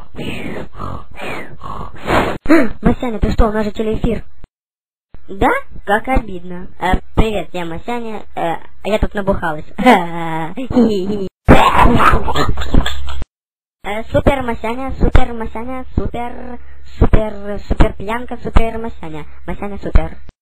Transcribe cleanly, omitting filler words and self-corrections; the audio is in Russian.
Масяня, ты что, у нас же телеэфир. Да? Как обидно. Привет, я Масяня. Я тут набухалась. Супер Масяня, супер Масяня, супер пьянка, супер Масяня. Масяня супер.